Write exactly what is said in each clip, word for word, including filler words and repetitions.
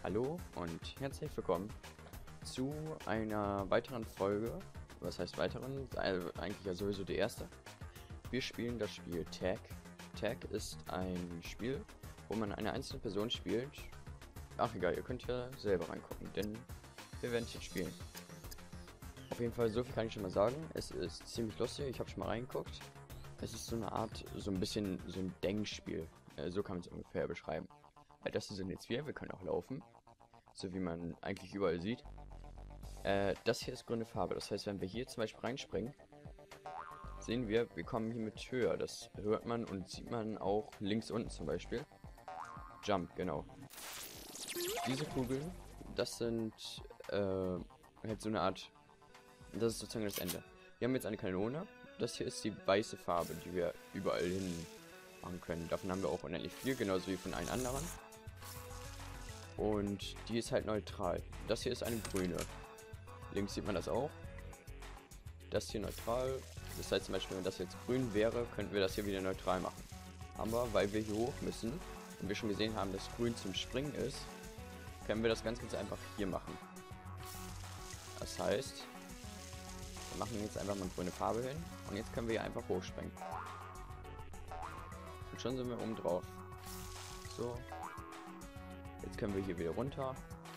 Hallo und herzlich willkommen zu einer weiteren Folge. Was heißt weiteren? Also eigentlich ja sowieso die erste. Wir spielen das Spiel Tag. Tag ist ein Spiel, wo man eine einzelne Person spielt. Ach egal, ihr könnt ja selber reingucken, denn wir werden es jetzt spielen. Auf jeden Fall, so viel kann ich schon mal sagen. Es ist ziemlich lustig, ich habe schon mal reingeguckt. Es ist so eine Art, so ein bisschen so ein Denkspiel. Äh, so kann man es ungefähr beschreiben. Äh, das sind jetzt wir, wir können auch laufen. So wie man eigentlich überall sieht. Äh, das hier ist grüne Farbe. Das heißt, wenn wir hier zum Beispiel reinspringen, sehen wir, wir kommen hier mit höher. Das hört man und sieht man auch links unten zum Beispiel. Jump, genau. Diese Kugeln, das sind äh, halt so eine Art, das ist sozusagen das Ende. Wir haben jetzt eine Kanone. Das hier ist die weiße Farbe, die wir überall hin machen können. Davon haben wir auch unendlich viel, genauso wie von allen anderen. Und die ist halt neutral. Das hier ist eine grüne. Links sieht man das auch. Das hier neutral. Das heißt zum Beispiel, wenn das jetzt grün wäre, könnten wir das hier wieder neutral machen. Aber weil wir hier hoch müssen und wir schon gesehen haben, dass grün zum Springen ist, können wir das ganz ganz einfach hier machen. Das heißt, wir machen jetzt einfach mal eine grüne Farbe hin und jetzt können wir hier einfach hochspringen. Und schon sind wir oben drauf. So. Jetzt können wir hier wieder runter.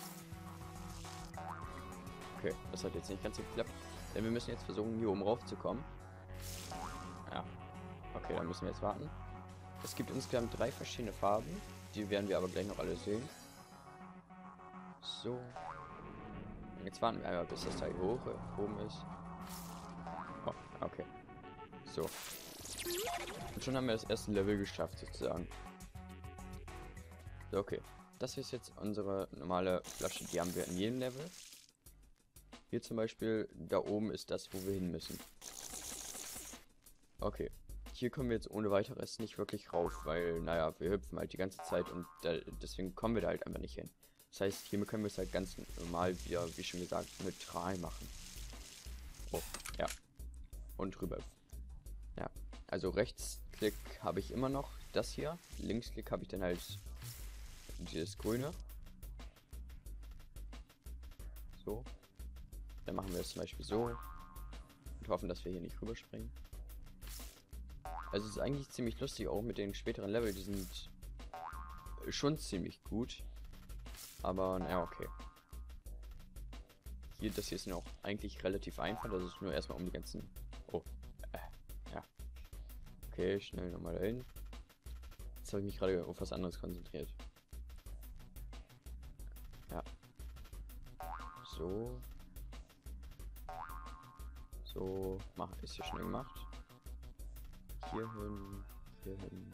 Okay, das hat jetzt nicht ganz so geklappt. Denn wir müssen jetzt versuchen, hier oben raufzukommen. Ja. Okay, dann müssen wir jetzt warten. Es gibt insgesamt drei verschiedene Farben. Die werden wir aber gleich noch alle sehen. So. Jetzt warten wir einmal, bis das Teil hoch oben ist. Oh, okay. So. Und schon haben wir das erste Level geschafft, sozusagen. So, okay. Das ist jetzt unsere normale Flasche, die haben wir in jedem Level. Hier zum Beispiel, da oben ist das, wo wir hin müssen. Okay, hier kommen wir jetzt ohne weiteres nicht wirklich rauf, weil, naja, wir hüpfen halt die ganze Zeit und da, deswegen kommen wir da halt einfach nicht hin. Das heißt, hier können wir es halt ganz normal wieder, wie schon gesagt, neutral machen. Oh, ja. Und rüber. Ja, also Rechtsklick habe ich immer noch das hier. Linksklick habe ich dann halt dieses grüne. So. Dann machen wir es zum Beispiel so. Und hoffen, dass wir hier nicht rüberspringen. Also es ist eigentlich ziemlich lustig, auch mit den späteren Level. Die sind schon ziemlich gut. Aber naja, okay. Hier, das hier ist noch eigentlich relativ einfach. Das ist nur erstmal um die ganzen... Oh. Äh, ja. Okay, schnell nochmal dahin. Jetzt habe ich mich gerade auf was anderes konzentriert. Ja. So. So. Mach, ist hier schnell gemacht. Hier hin. Hier hin.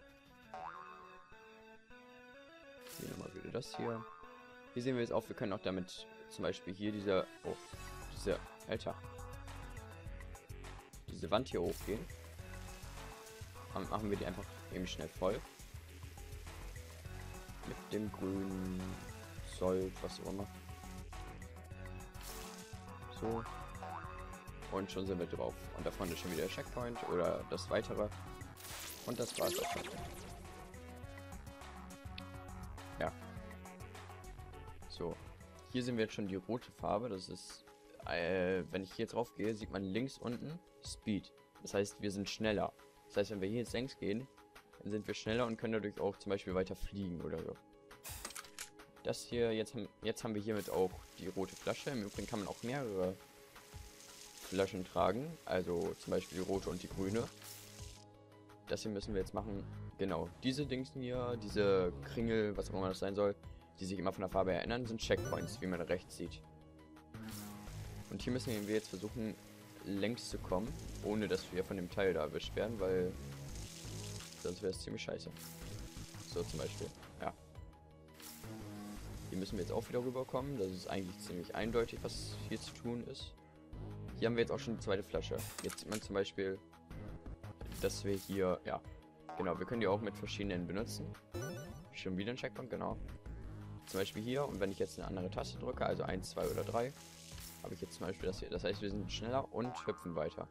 Hier nochmal wieder das hier. Hier sehen wir jetzt auch, wir können auch damit zum Beispiel hier dieser... Oh. Diese... Alter. Diese Wand hier hochgehen. Dann machen wir die einfach eben schnell voll. Mit dem grünen Soll, was auch immer. So. Und schon sind wir drauf. Und da vorne ist schon wieder der Checkpoint oder das weitere. Und das war's auch schon. Ja. So. Hier sehen wir jetzt schon die rote Farbe. Das ist, äh, wenn ich hier jetzt drauf gehe, sieht man links unten Speed. Das heißt, wir sind schneller. Das heißt, wenn wir hier jetzt längs gehen, dann sind wir schneller und können dadurch auch zum Beispiel weiter fliegen oder so. Das hier, jetzt haben, jetzt haben wir hiermit auch die rote Flasche. Im Übrigen kann man auch mehrere Flaschen tragen. Also zum Beispiel die rote und die grüne. Das hier müssen wir jetzt machen. Genau, diese Dings hier, diese Kringel, was auch immer das sein soll, die sich immer von der Farbe erinnern, sind Checkpoints, wie man rechts sieht. Und hier müssen wir jetzt versuchen, längs zu kommen, ohne dass wir von dem Teil da erwischt werden, weil sonst wäre es ziemlich scheiße. So zum Beispiel, ja. Hier müssen wir jetzt auch wieder rüberkommen. Das ist eigentlich ziemlich eindeutig, was hier zu tun ist. Hier haben wir jetzt auch schon die zweite Flasche. Jetzt sieht man zum Beispiel, dass wir hier, ja, genau, wir können die auch mit verschiedenen benutzen. Schon wieder ein Checkpoint, genau. Zum Beispiel hier, und wenn ich jetzt eine andere Taste drücke, also eins, zwei oder drei, habe ich jetzt zum Beispiel das hier. Das heißt, wir sind schneller und hüpfen weiter.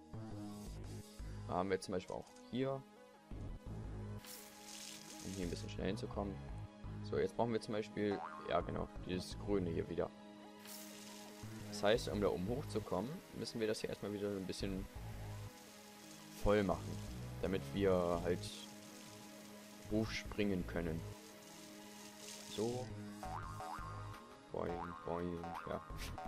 Da haben wir jetzt zum Beispiel auch hier, um hier ein bisschen schnell hinzukommen. So, jetzt brauchen wir zum Beispiel, ja genau, dieses Grüne hier wieder. Das heißt, um da oben hochzukommen, müssen wir das hier erstmal wieder ein bisschen voll machen, damit wir halt hochspringen können. So. Boing, boing, ja.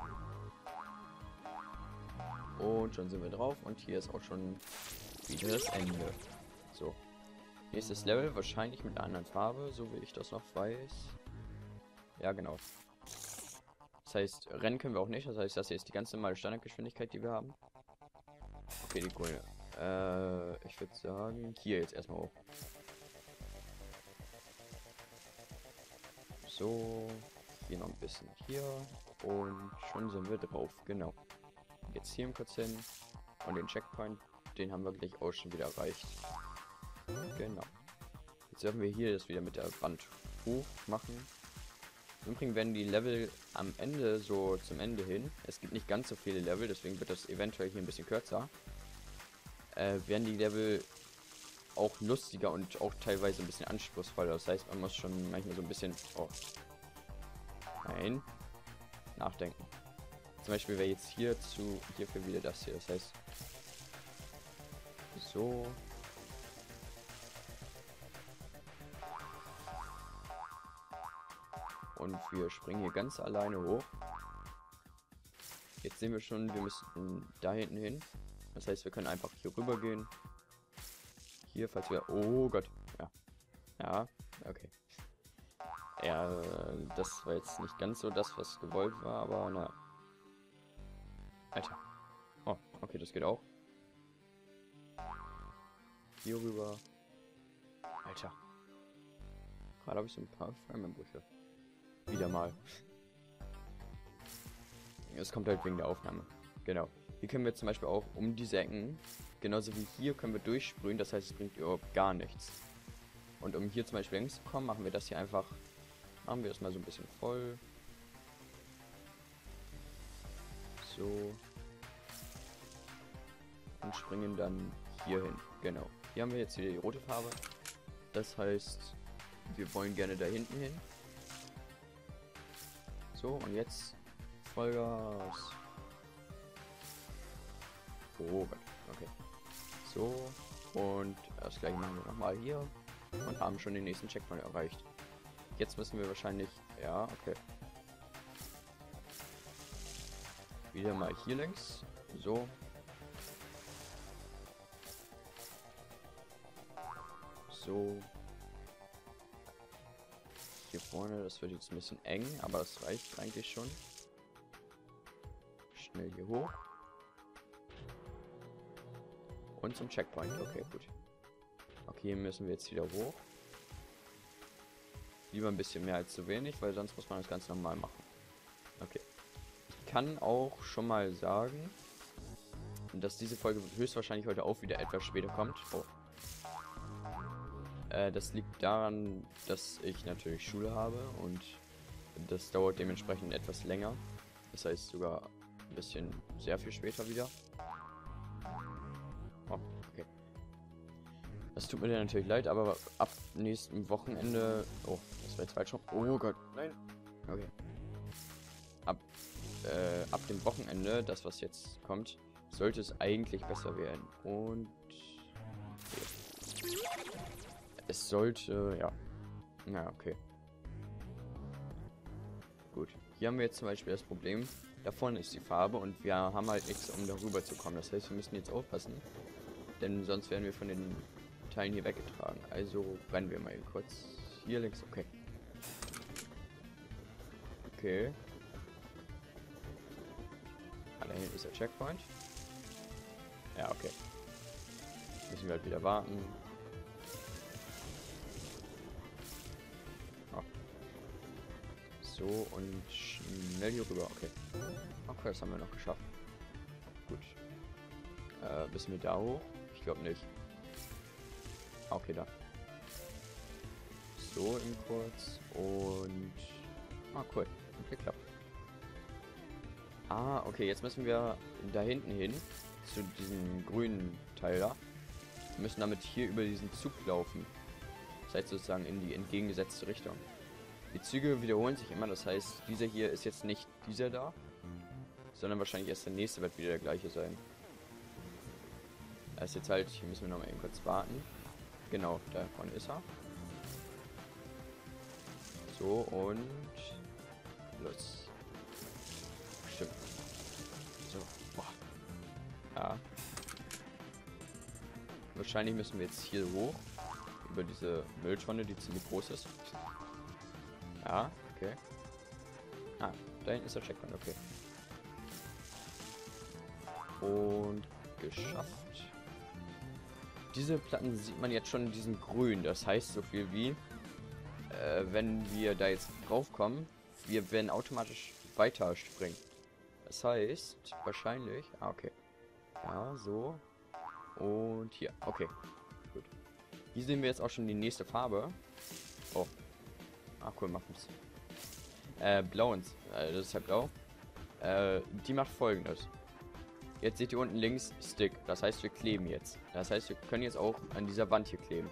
Und schon sind wir drauf und hier ist auch schon wieder das Ende. So. Nächstes Level, wahrscheinlich mit einer anderen Farbe, so wie ich das noch weiß. Ja, genau. Das heißt, rennen können wir auch nicht, das heißt, das hier ist die ganz normale Standardgeschwindigkeit, die wir haben. Okay, die grüne. Äh, ich würde sagen, hier jetzt erstmal hoch. So, hier noch ein bisschen hier und schon sind wir drauf, genau. Jetzt hier kurz hin und den Checkpoint, den haben wir gleich auch schon wieder erreicht. Genau. Jetzt dürfen wir hier das wieder mit der Wand hoch machen. Im Übrigen werden die Level am Ende, so zum Ende hin, es gibt nicht ganz so viele Level, deswegen wird das eventuell hier ein bisschen kürzer, äh, werden die Level auch lustiger und auch teilweise ein bisschen anspruchsvoller. Das heißt, man muss schon manchmal so ein bisschen, oh, nein, nachdenken. Zum Beispiel wäre jetzt hier zu, hierfür wieder das hier, das heißt, so. Und wir springen hier ganz alleine hoch. Jetzt sehen wir schon, wir müssen da hinten hin. Das heißt, wir können einfach hier rüber gehen. Hier, falls wir... Oh Gott. Ja. Ja, okay. Ja, das war jetzt nicht ganz so das, was gewollt war, aber na. Alter. Oh, okay, das geht auch. Hier rüber. Alter. Gerade habe ich so ein paar Feuerwehrbrüche. Wieder mal. Es kommt halt wegen der Aufnahme. Genau. Hier können wir zum Beispiel auch um diese Ecken, genauso wie hier, können wir durchsprühen. Das heißt, es bringt überhaupt gar nichts. Und um hier zum Beispiel längs zu kommen, machen wir das hier einfach. Machen wir das mal so ein bisschen voll. So. Und springen dann hier hin. Genau. Hier haben wir jetzt wieder die rote Farbe. Das heißt, wir wollen gerne da hinten hin. So, und jetzt Vollgas. Oh Gott, okay. So, und das gleiche machen wir nochmal hier und haben schon den nächsten Checkpoint erreicht. Jetzt müssen wir wahrscheinlich, ja, okay. Wieder mal hier längs, so. So. Hier vorne, das wird jetzt ein bisschen eng, aber das reicht eigentlich schon. Schnell hier hoch. Und zum Checkpoint, okay, gut. Okay, hier müssen wir jetzt wieder hoch. Lieber ein bisschen mehr als zu wenig, weil sonst muss man das ganz normal machen. Okay. Ich kann auch schon mal sagen, dass diese Folge höchstwahrscheinlich heute auch wieder etwas später kommt. Oh. Äh, das liegt daran, dass ich natürlich Schule habe und das dauert dementsprechend etwas länger. Das heißt sogar ein bisschen sehr viel später wieder. Oh, okay. Das tut mir dann natürlich leid, aber ab nächstem Wochenende... Oh, das war jetzt falsch. Oh Gott, nein. Okay. Ab, äh, ab dem Wochenende, das was jetzt kommt, sollte es eigentlich besser werden. Und... Okay. Es sollte... Ja. Na, okay. Gut. Hier haben wir jetzt zum Beispiel das Problem, da vorne ist die Farbe und wir haben halt nichts, um darüber zu kommen. Das heißt, wir müssen jetzt aufpassen, denn sonst werden wir von den Teilen hier weggetragen. Also rennen wir mal kurz. Hier links, okay. Okay. Ah, da hinten ist der Checkpoint. Ja, okay. Müssen wir halt wieder warten. Oh. So, und schnell hier rüber, okay. Okay, das haben wir noch geschafft. Gut. Äh, müssen wir da hoch? Ich glaube nicht. Okay, da. So, im kurz. Und... Ah, cool. Hat geklappt. Ah, okay, jetzt müssen wir da hinten hin. Zu diesem grünen Teil da. Wir müssen damit hier über diesen Zug laufen. Das heißt sozusagen in die entgegengesetzte Richtung. Die Züge wiederholen sich immer, das heißt, dieser hier ist jetzt nicht dieser da, sondern wahrscheinlich erst der nächste wird wieder der gleiche sein. Er ist jetzt halt, hier müssen wir noch mal eben kurz warten. Genau, da vorne ist er. So, und los. Stimmt. So, boah. Ja. Wahrscheinlich müssen wir jetzt hier hoch. Über diese Mülltonne, die ziemlich groß ist. Ja, okay. Ah, da hinten ist der Checkpoint, okay. Und geschafft. Diese Platten sieht man jetzt schon in diesem Grün. Das heißt so viel wie, äh, wenn wir da jetzt draufkommen, wir werden automatisch weiter springen. Das heißt, wahrscheinlich... Ah, okay. Ja, so. Und hier. Okay. Gut. Hier sehen wir jetzt auch schon die nächste Farbe. Oh. Ah, cool, macht es. Äh, blau und... Äh, das ist ja blau. Äh, die macht Folgendes. Jetzt seht ihr unten links Stick. Das heißt, wir kleben jetzt. Das heißt, wir können jetzt auch an dieser Wand hier kleben.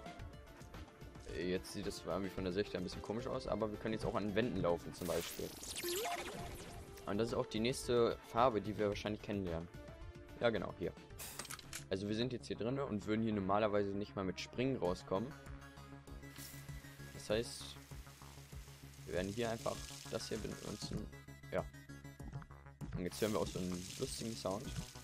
Jetzt sieht das zwar irgendwie von der Sicht ein bisschen komisch aus, aber wir können jetzt auch an Wänden laufen zum Beispiel. Und das ist auch die nächste Farbe, die wir wahrscheinlich kennenlernen. Ja, genau, hier. Also wir sind jetzt hier drin und würden hier normalerweise nicht mal mit Springen rauskommen. Das heißt, wir werden hier einfach das hier benutzen. Ja. Und jetzt hören wir auch so einen lustigen Sound.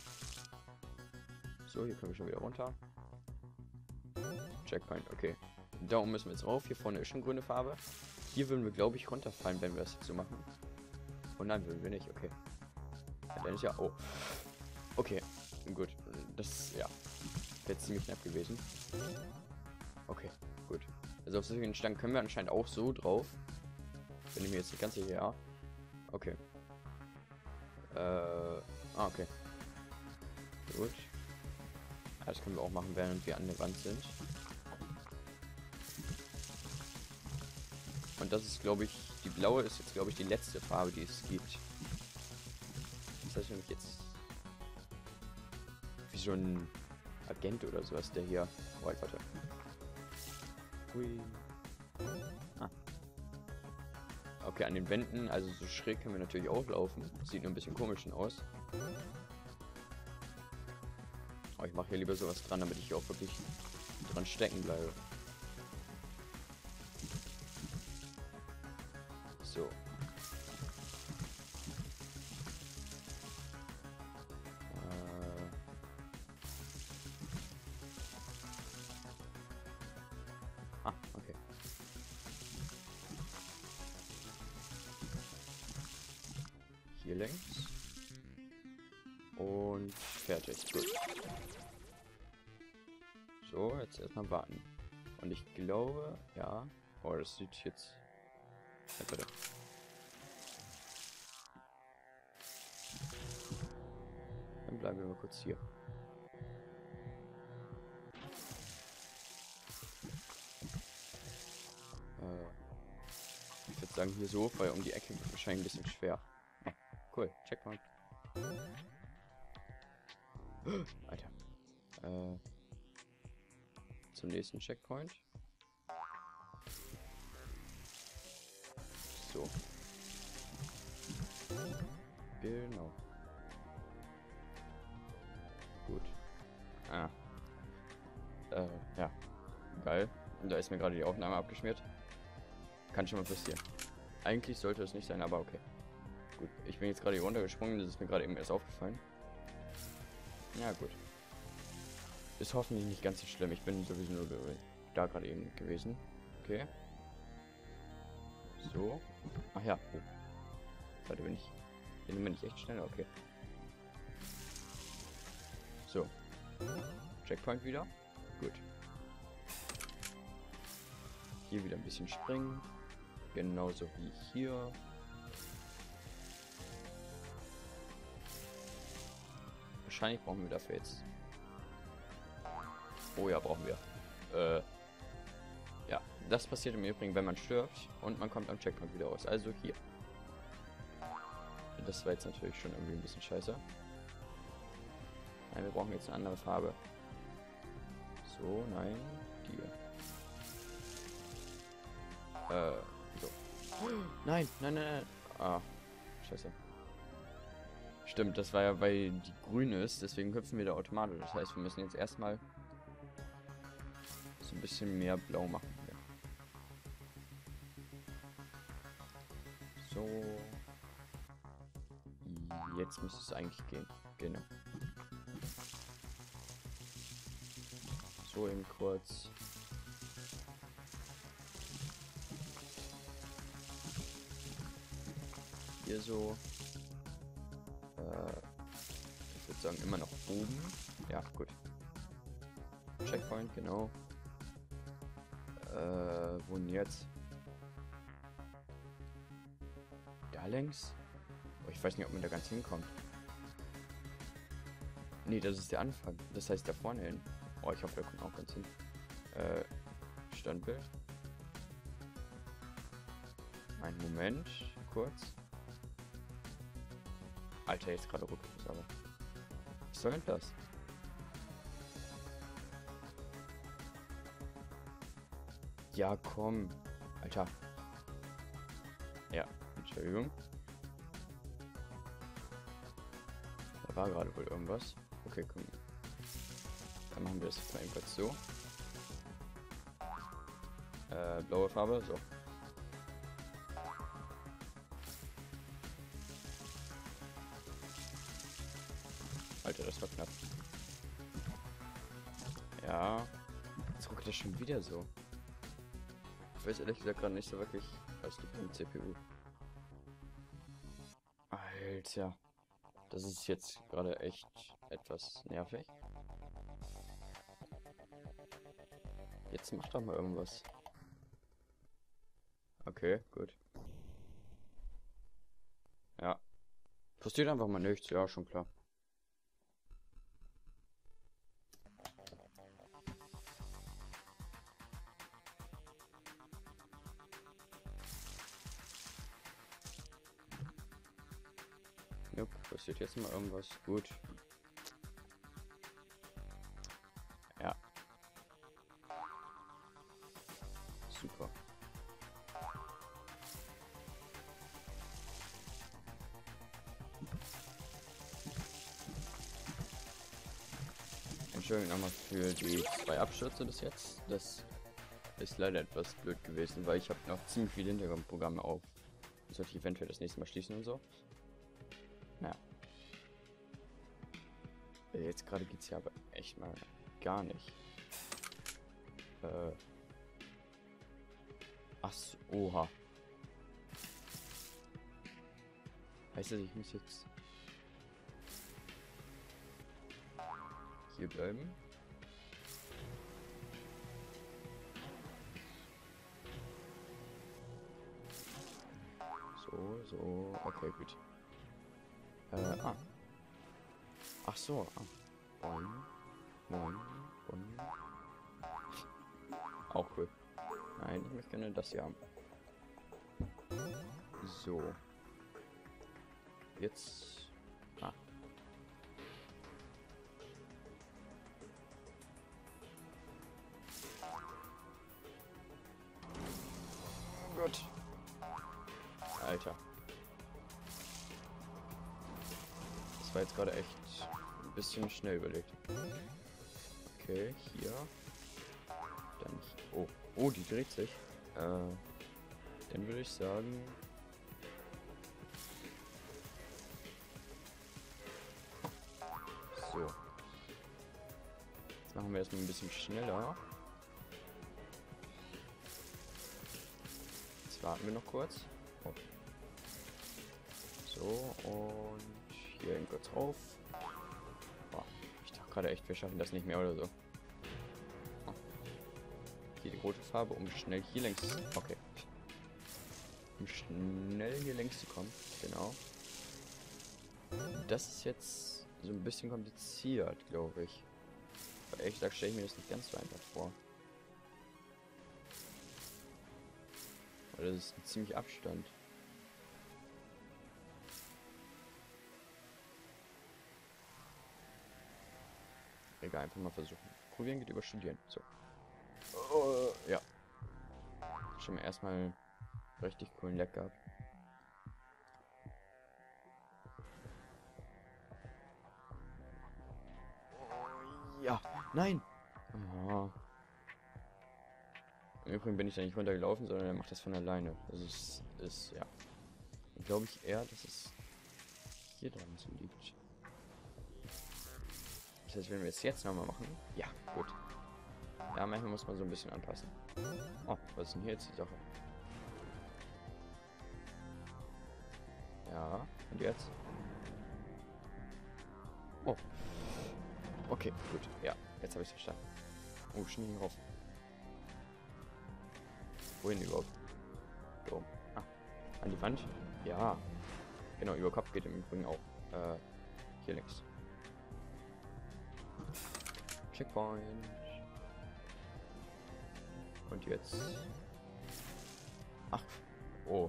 So, hier können wir schon wieder runter. Checkpoint, okay. Da oben müssen wir jetzt rauf. Hier vorne ist schon grüne Farbe. Hier würden wir, glaube ich, runterfallen, wenn wir das jetzt so machen. Oh nein, würden wir nicht, okay. Ja, dann ist ja... Oh. Okay, gut. Das, ja. Wäre ziemlich knapp gewesen. Okay, gut. Also auf solchen Stangen können wir anscheinend auch so drauf. Wenn ich mir jetzt das ganze hier... Ja. Okay. Äh... Ah, okay. Gut. Ja, das können wir auch machen, während wir an der Wand sind. Und das ist, glaube ich, die blaue ist jetzt, glaube ich, die letzte Farbe, die es gibt. Das heißt, wenn ich jetzt wie so ein Agent oder sowas, der hier... Oh, warte. Hui. Ah. Okay, an den Wänden, also so schräg können wir natürlich auch laufen. Sieht nur ein bisschen komisch aus. Aber ich mache hier lieber sowas dran, damit ich hier auch wirklich dran stecken bleibe. So. Äh. Ah, okay. Hier längs. Und fertig. Gut. So, jetzt erstmal warten. Und ich glaube, ja. Oh, das sieht jetzt... Ja, bitte. Dann bleiben wir mal kurz hier. Äh, ich würde sagen hier so, weil um die Ecke wird wahrscheinlich ein bisschen schwer. Oh, cool, Checkpoint. Alter. Äh, zum nächsten Checkpoint. So. Genau. Gut. Ah. Äh, ja. Geil. Und da ist mir gerade die Aufnahme abgeschmiert. Kann schon mal passieren. Eigentlich sollte es nicht sein, aber okay. Gut. Ich bin jetzt gerade hier runtergesprungen, das ist mir gerade eben erst aufgefallen. Ja, gut. Ist hoffentlich nicht ganz so schlimm. Ich bin sowieso nur da gerade eben gewesen. Okay. So. Ach ja. Oh. Warte, bin ich... Bin ich echt schneller? Okay. So. Checkpoint wieder. Gut. Hier wieder ein bisschen springen. Genauso wie hier. Wahrscheinlich brauchen wir dafür jetzt... Oh ja, brauchen wir. Äh... Ja, das passiert im Übrigen, wenn man stirbt und man kommt am Checkpoint wieder raus. Also hier. Das war jetzt natürlich schon irgendwie ein bisschen scheiße. Nein, wir brauchen jetzt eine andere Farbe. So, nein, die. Äh, so. Nein, nein, nein, nein. Ah, scheiße. Stimmt, das war ja, weil die grün ist, deswegen hüpfen wir da automatisch. Das heißt, wir müssen jetzt erstmal so ein bisschen mehr blau machen. Hier. So. Jetzt müsste es eigentlich gehen. Genau. So eben kurz. Hier so. Äh, ich würde sagen immer noch oben. Ja, gut. Checkpoint, genau. Äh, wo denn jetzt? Da längs? Oh, ich weiß nicht, ob man da ganz hinkommt. Nee, das ist der Anfang. Das heißt, da vorne hin. Oh, ich hoffe, da kommt auch ganz hin. Äh, Standbild. Einen Moment, kurz. Alter, jetzt gerade rückwärts, aber. Was soll denn das? Ja, komm. Alter. Ja, Entschuldigung. Da war gerade wohl irgendwas. Okay, komm. Dann machen wir das jetzt mal eben kurz so. Äh, blaue Farbe, so. Alter, das war knapp. Ja. Jetzt ruckelt das schon wieder so. Ich weiß ehrlich gesagt gerade nicht so wirklich, was liegt am C P U. Alter. Das ist jetzt gerade echt etwas nervig. Jetzt mach doch mal irgendwas. Okay, gut. Ja. Passiert einfach mal nichts, ja, schon klar. Jupp, passiert jetzt mal irgendwas. Gut. Ja. Super. Entschuldigung nochmal für die zwei Abstürze bis jetzt. Das ist leider etwas blöd gewesen, weil ich habe noch ziemlich viele Hintergrundprogramme auf. Das sollte ich eventuell das nächste Mal schließen und so. Naja. Jetzt gerade geht es ja aber echt mal gar nicht. Äh. Ach so, oha. Heißt das, ich muss jetzt hier bleiben? So, so, okay, gut. Äh, ah. Ach so, ah. Boing, boing, boing. Auch cool. Nein, ich möchte gerne das hier haben. So. Jetzt. Ah. Oh Gott. Alter. Das war jetzt gerade echt ein bisschen schnell überlegt. Okay, hier. Dann. Oh, oh, die dreht sich. Äh, dann würde ich sagen. So. Jetzt machen wir erstmal ein bisschen schneller. Jetzt warten wir noch kurz. Oh. So, und hier hin kurz rauf. Boah, ich dachte gerade echt, wir schaffen das nicht mehr oder so. Oh. Hier die rote Farbe, um schnell hier längs. Okay. Um schnell hier längs zu kommen. Genau. Das ist jetzt so ein bisschen kompliziert, glaube ich. Aber ehrlich gesagt stelle ich mir das nicht ganz so einfach vor. Weil das ist ein ziemlich Abstand. Egal, einfach mal versuchen. Probieren geht über Studieren. So. Uh, ja. Schon mal erstmal Richtig coolen Leck gehabt. Oh, ja, nein! Oh. Im Übrigen bin ich da nicht runtergelaufen, sondern er macht das von alleine. Das ist, ist ja. Glaube ich eher, dass es hier dran so liegt. Das heißt, wenn wir es jetzt nochmal machen. Ja, gut. Ja, manchmal muss man so ein bisschen anpassen. Oh, was ist denn hier jetzt die Sache? Ja, und jetzt? Oh. Okay, gut. Ja, jetzt habe ich es verstanden. Oh, Schnee rauf. Wohin überhaupt? So. Ah, an die Wand? Ja. Genau, über Kopf geht im Übrigen auch. Äh, hier links. Checkpoint. Und jetzt. Ach. Oh.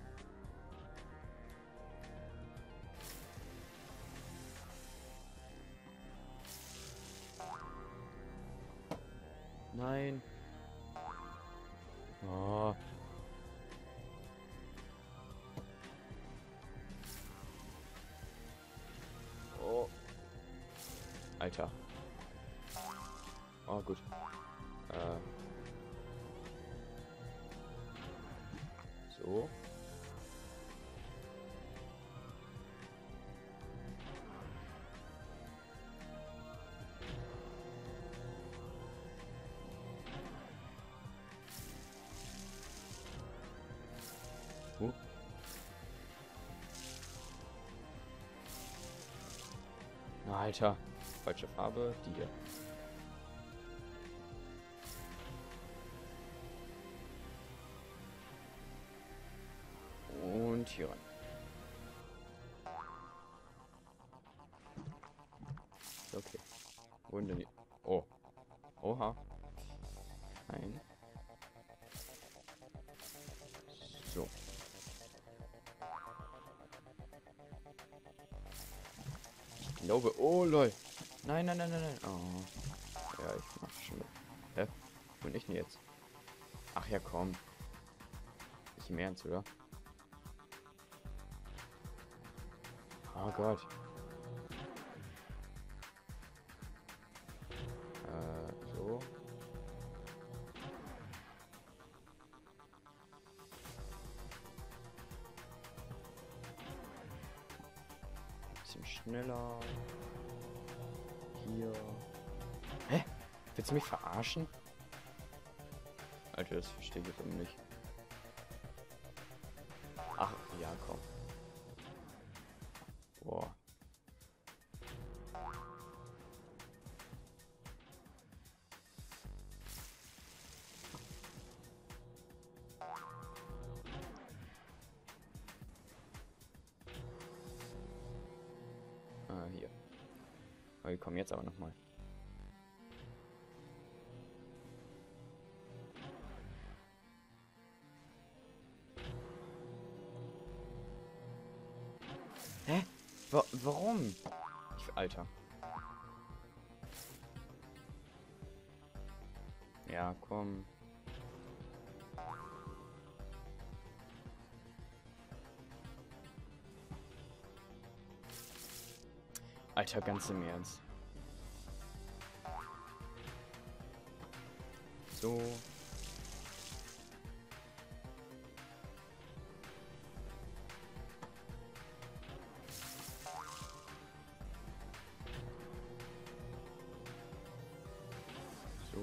Nein. Oh. Oh. Alter. Oh, gut. Äh. So. Uh. Alter. Falsche Farbe. Die hier. Und hier rein. Okay. Wohin denn die? Oh. Oha. Nein. So. Ich glaube. Oh lol. Nein, nein, nein, nein, nein. Oh. Ja, ich mach schon. Hä? Und ich denn jetzt? Ach ja, komm. Nicht im Ernst, oder? Oh Gott. Äh, so. Bisschen schneller. Hier. Hä? Willst du mich verarschen? Alter, das verstehe ich jetzt eben nicht. Ach, ja, komm. Boah. Ah, hier. Oh, wir kommen jetzt aber nochmal. Hä? Wa warum? Ich, Alter. Ja, komm. Alter, ganz im Ernst. So. So.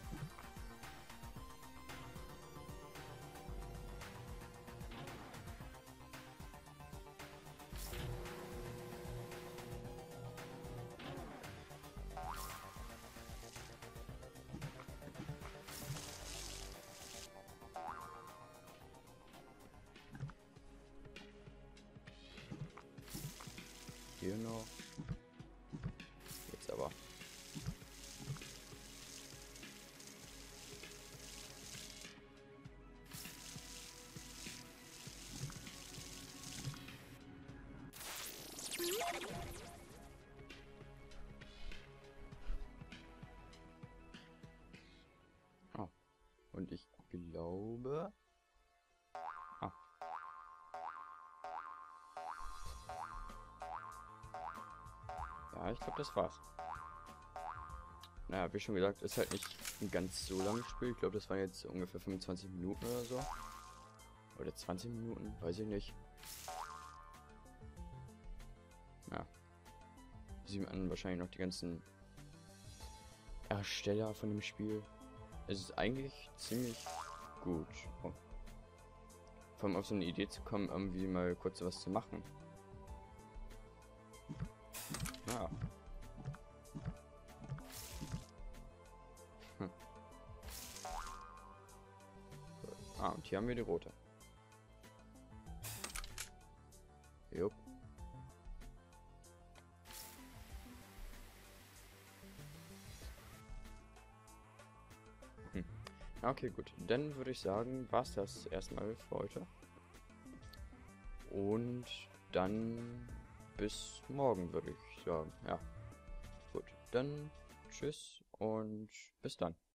Hier noch. Jetzt aber. Oh. Und ich glaube... Ja, ich glaube, das war's. Naja, wie schon gesagt, ist halt nicht ein ganz so langes Spiel. Ich glaube, das waren jetzt ungefähr fünfundzwanzig Minuten oder so. Oder zwanzig Minuten, weiß ich nicht. Ja. Sieht man wahrscheinlich noch die ganzen Ersteller von dem Spiel. Es ist eigentlich ziemlich gut. Oh. Vor allem auf so eine Idee zu kommen, irgendwie mal kurz was zu machen. Ja. Hm. Ah, und hier haben wir die rote. Jupp. Hm. Okay, gut. Dann würde ich sagen, war es das erstmal für heute. Und dann bis morgen, würde ich sagen. Ja. Gut. Dann tschüss und bis dann.